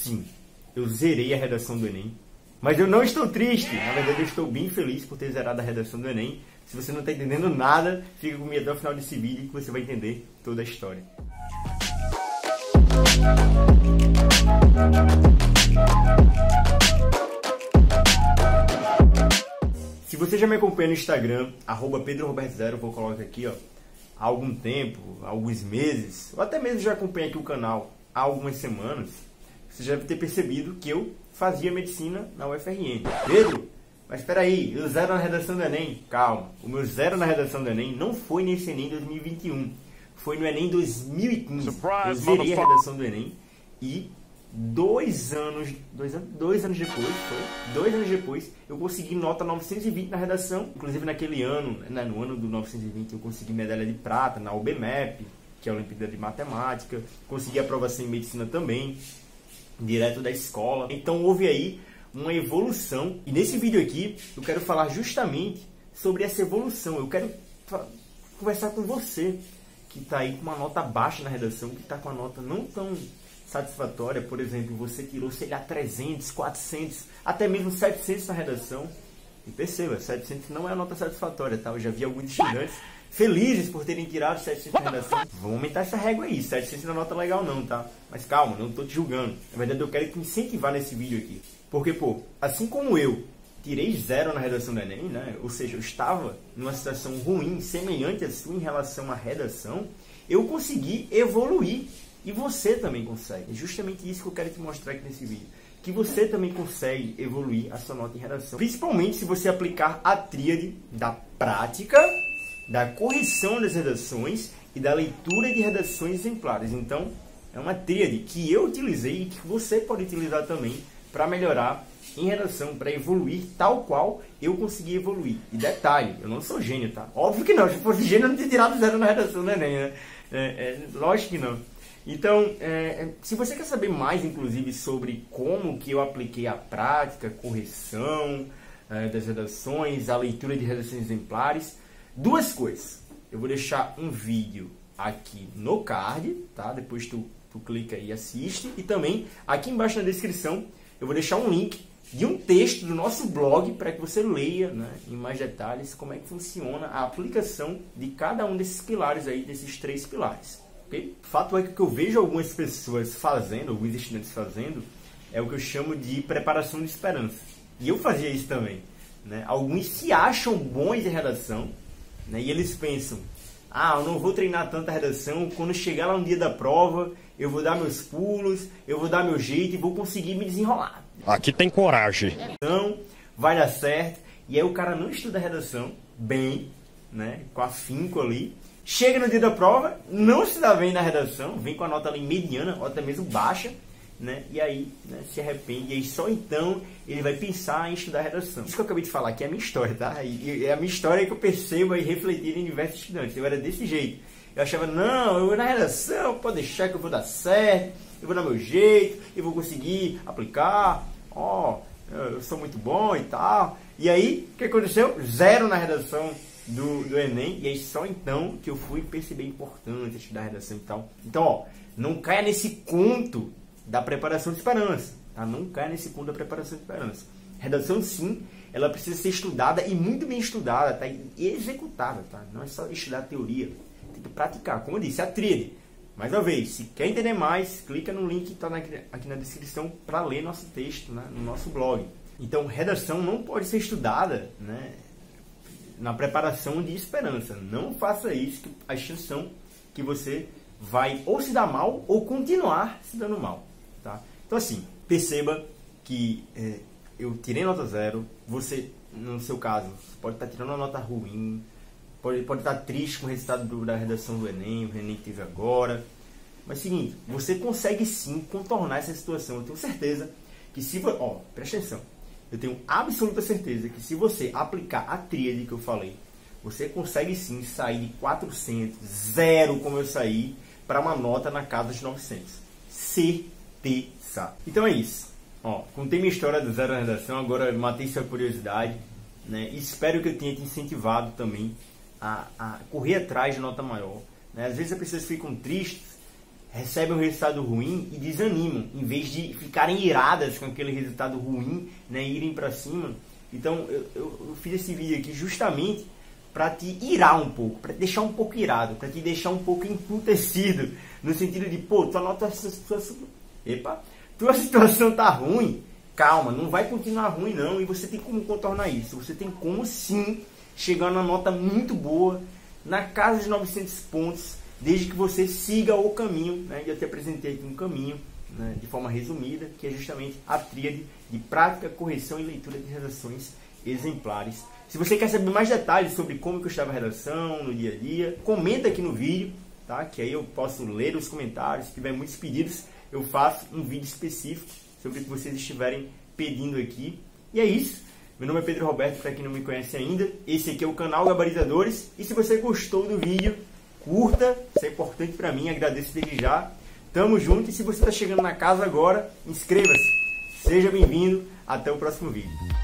sim, eu zerei a redação do Enem. Mas eu não estou triste. Na verdade, eu estou bem feliz por ter zerado a redação do Enem. Se você não está entendendo nada, fica comigo até o final desse vídeo que você vai entender toda a história. Se você já me acompanha no Instagram, @PedroRoberto0, vou colocar aqui, ó, há algum tempo, alguns meses, ou até mesmo já acompanha aqui o canal há algumas semanas, você já deve ter percebido que eu fazia medicina na UFRN. Pedro, mas espera aí, eu zero na redação do Enem. Calma, o meu zero na redação do Enem não foi nesse Enem 2021, foi no Enem 2015. Eu zerei a redação do Enem e 2 anos depois, eu consegui nota 920 na redação. Inclusive naquele ano, né, no ano do 920, eu consegui medalha de prata na UBMEP, que é a Olimpíada de Matemática. Consegui aprovação em medicina também, direto da escola. Então houve aí uma evolução. E nesse vídeo aqui, eu quero falar justamente sobre essa evolução. Eu quero conversar com você, que está aí com uma nota baixa na redação, que está com uma nota não tão satisfatória. Por exemplo, você tirou, sei lá, 300, 400, até mesmo 700 na redação. E perceba, 700 não é a nota satisfatória, tá? Eu já vi alguns estudantes felizes por terem tirado 700 na redação. Vamos aumentar essa régua aí, 700 não é nota legal não, tá? Mas calma, não estou te julgando. Na verdade, eu quero te incentivar nesse vídeo aqui. Porque, pô, assim como eu tirei 0 na redação do Enem, né? Ou seja, eu estava numa situação ruim, semelhante à sua em relação à redação, eu consegui evoluir. E você também consegue. É justamente isso que eu quero te mostrar aqui nesse vídeo. Que você também consegue evoluir a sua nota em redação. Principalmente se você aplicar a tríade da prática, da correção das redações e da leitura de redações exemplares. Então, é uma tríade que eu utilizei e que você pode utilizar também para melhorar em redação, para evoluir tal qual eu consegui evoluir. E detalhe, eu não sou gênio, tá? Óbvio que não. Se fosse gênio, eu não teria tirado 0 na redação do Enem, né? Lógico que não. Então, se você quer saber mais, inclusive, sobre como que eu apliquei a prática, a correção das redações, a leitura de redações exemplares, 2 coisas. Eu vou deixar um vídeo aqui no card, tá? Depois tu clica e assiste. E também, aqui embaixo na descrição, eu vou deixar um link de um texto do nosso blog para que você leia, né, em mais detalhes como é que funciona a aplicação de cada um desses pilares aí, desses 3 pilares. Okay? Fato é que o que eu vejo algumas pessoas fazendo, alguns estudantes fazendo, é o que eu chamo de preparação de esperança. E eu fazia isso também. Né? Alguns se acham bons em redação, né? E eles pensam, eu não vou treinar tanta redação, quando chegar lá no dia da prova, eu vou dar meus pulos, eu vou dar meu jeito e vou conseguir me desenrolar. Aqui tem coragem. Então, vai dar certo. E aí o cara não estuda a redação bem, né? Com afinco ali. Chega no dia da prova, não se dá bem na redação, vem com a nota ali mediana, ou até mesmo baixa, né? E aí, né, se arrepende, e aí só então ele vai pensar em estudar redação. Isso que eu acabei de falar aqui é a minha história, tá? E é a minha história que eu percebo e refletir em diversos estudantes. Eu era desse jeito. Eu achava, não, eu na redação, pode deixar que eu vou dar certo, eu vou dar meu jeito, eu vou conseguir aplicar, eu sou muito bom e tal. E aí, o que aconteceu? 0 na redação do Enem, e aí só então que eu fui perceber a importância de estudar redação e tal. Então, não caia nesse conto da preparação de esperança, tá? Não caia nesse conto da preparação de esperança. Redação, sim, ela precisa ser estudada e muito bem estudada, tá? E executada, tá? Não é só estudar a teoria, tem que praticar. Como eu disse, a tríade. Mais uma vez, se quer entender mais, clica no link que está aqui na descrição para ler nosso texto, né, no nosso blog. Então, redação não pode ser estudada, né, na preparação de esperança. Não faça isso, a extensão que você vai ou se dar mal ou continuar se dando mal. Tá? Então assim, perceba que eu tirei nota 0, você, no seu caso, pode estar tirando uma nota ruim, pode estar triste com o resultado da redação do Enem, o Enem que teve agora. Mas seguinte, você consegue sim contornar essa situação. Eu tenho certeza que se você... presta atenção. Eu tenho absoluta certeza que se você aplicar a tríade que eu falei, você consegue sim sair de 400, 0 como eu saí, para uma nota na casa dos 900. Certeza. Então é isso. Contei minha história do 0 na redação, agora matei sua curiosidade, né? Espero que eu tenha te incentivado também a correr atrás de nota maior. Né? Às vezes as pessoas ficam tristes recebem um resultado ruim e desanimam, em vez de ficarem iradas com aquele resultado ruim, né, e irem para cima. Então eu fiz esse vídeo aqui justamente para te irar um pouco, para te deixar um pouco irado, para te deixar um pouco emputecido, no sentido de, pô, tua situação tá ruim, calma, não vai continuar ruim não, e você tem como contornar isso, você tem como sim chegar na nota muito boa, na casa de 900 pontos, desde que você siga o caminho, né? Eu te apresentei aqui um caminho, né, de forma resumida, que é justamente a tríade de prática, correção e leitura de redações exemplares. Se você quer saber mais detalhes sobre como que eu estava a redação no dia a dia, comenta aqui no vídeo, tá? Que aí eu posso ler os comentários. Se tiver muitos pedidos, eu faço um vídeo específico sobre o que vocês estiverem pedindo aqui. E é isso. Meu nome é Pedro Roberto, para quem não me conhece ainda. Esse aqui é o canal Gabaritadores. E se você gostou do vídeo, curta, isso é importante para mim, agradeço desde já. Tamo junto, e se você está chegando na casa agora, inscreva-se. Seja bem-vindo, até o próximo vídeo.